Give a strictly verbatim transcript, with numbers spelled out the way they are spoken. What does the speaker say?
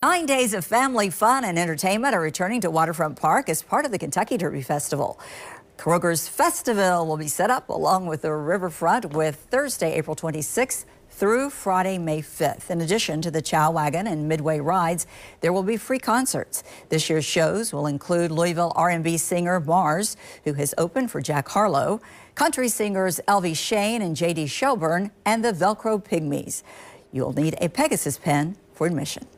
Nine days of family fun and entertainment are returning to Waterfront Park as part of the Kentucky Derby Festival. Kroger's Fest-a-ville will be set up along with the riverfront with Thursday, April twenty-sixth through Friday, May fifth. In addition to the Chow Wagon and Midway rides, there will be free concerts. This year's shows will include Louisville R and B singer Mars, who has opened for Jack Harlow, country singers Elvie Shane and J D Shelburne, and the Velcro Pygmies. You'll need a Pegasus pen for admission.